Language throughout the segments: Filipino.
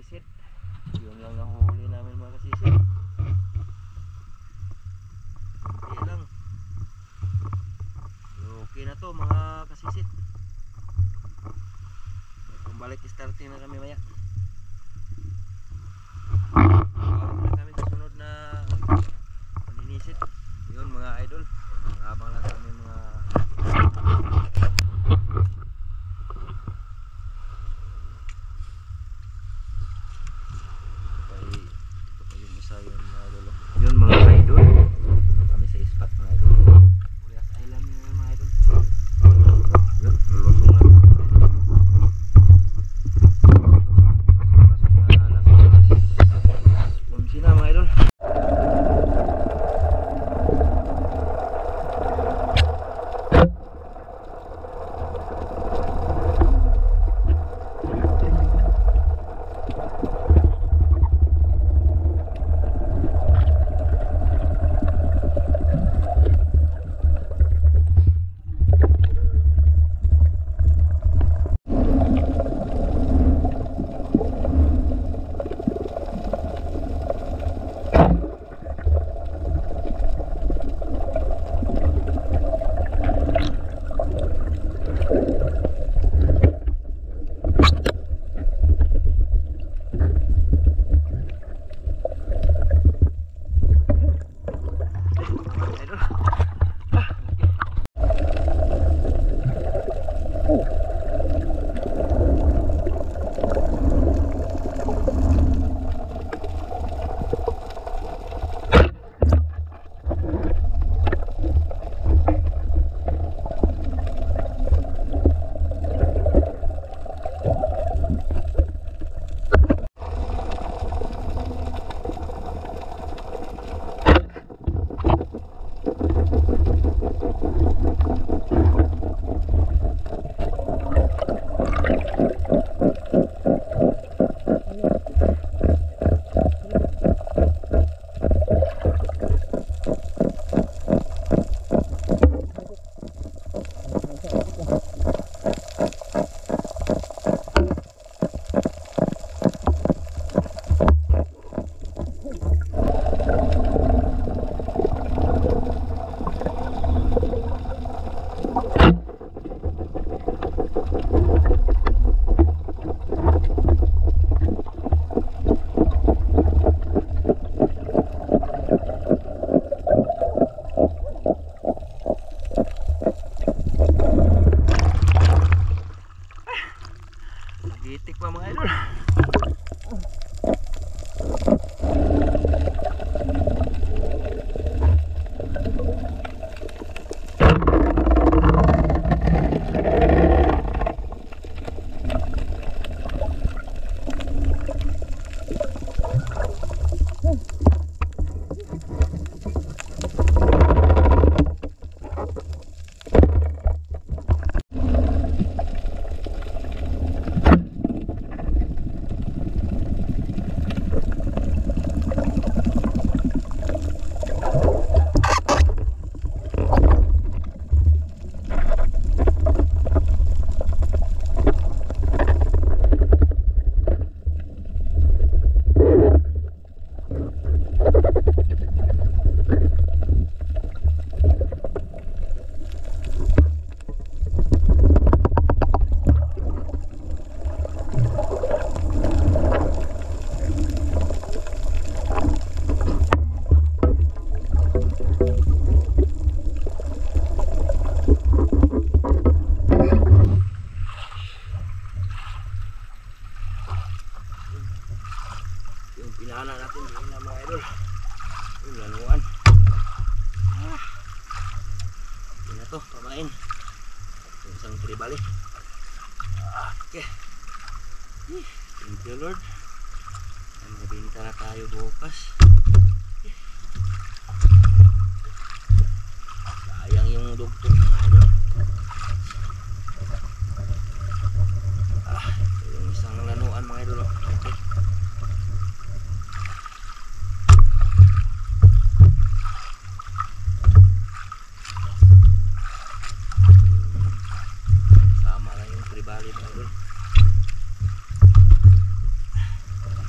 kasisid. Yun lang nahuhuli namin mga kasisid. Kunti lang. Okay na to mga kasisid. Pambalik starting na kami maya. Tawag na kami sa sunod na paninisid. Yun mga idol. Abang lang kami mga yun mga idol, kami sa spot mga idol. Kurias island yun mga idol. Yun, lulusong na kunsi na mga idol. Gitik pa mga idol. Pinana natin yun na mga idol. Yung lanuan. Yun na to, pamain. Yung isang Trevally. Okay. Thank you Lord. Mabinta na tayo bukas. Sayang yung dugtog mga idol. Ito yung isang lanuan mga idol. Okay. Sama lang yung Trevally mga idol.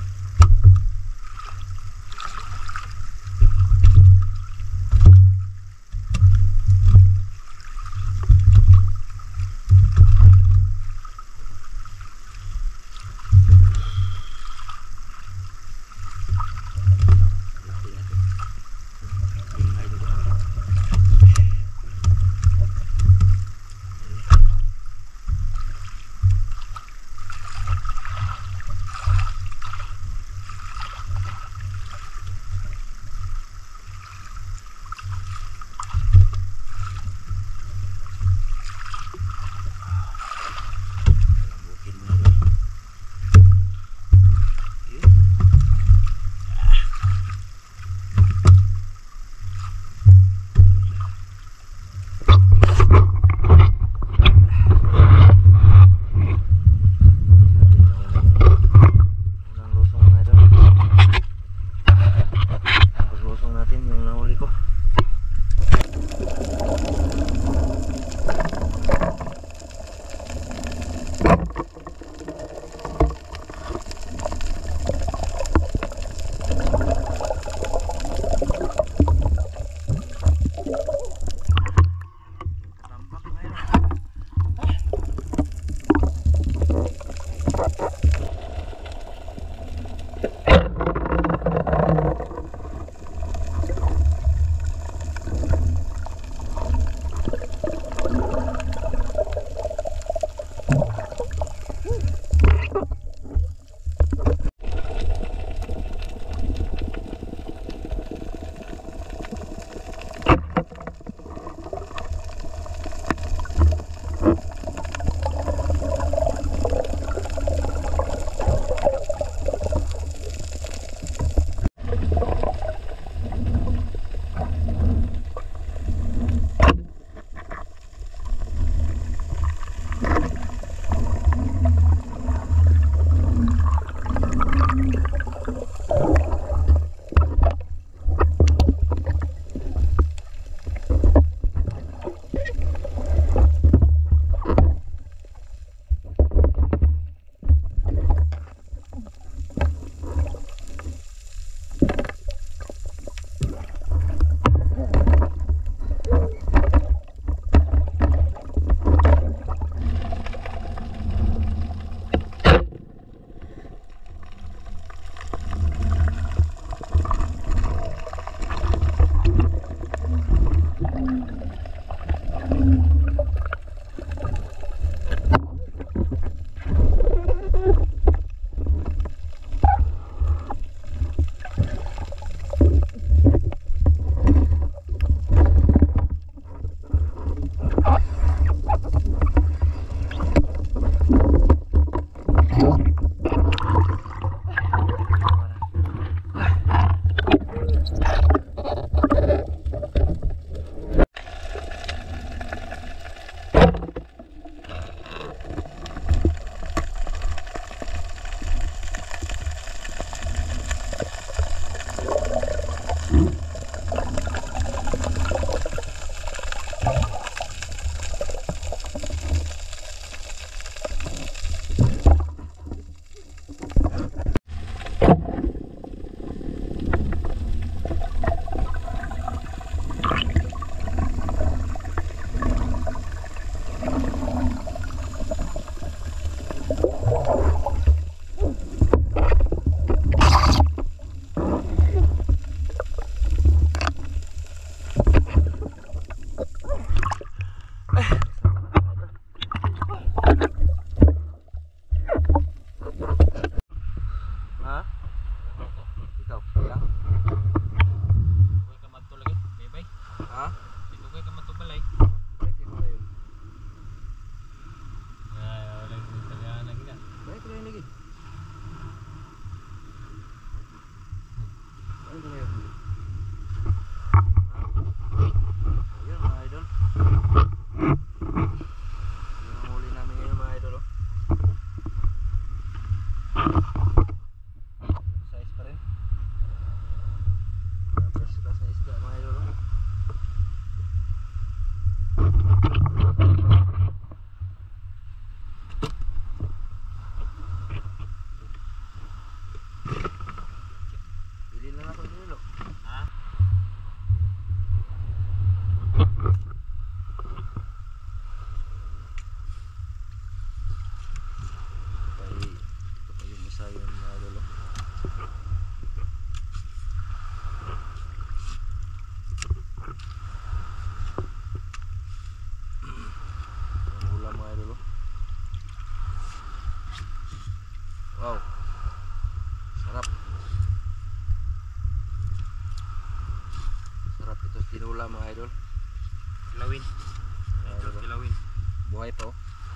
Tapos tinula mga idol. Kilawin. Ito kilawin. Buhay pa oh.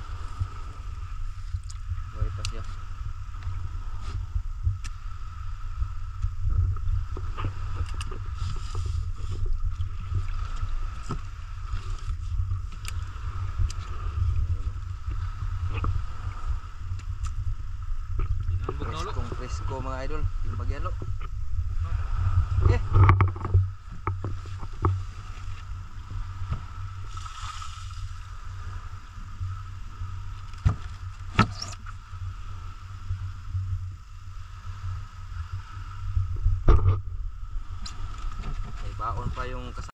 Buhay pa siya. Presko mga idol, timbagyan lo. Okay. May baon pa yung kasama.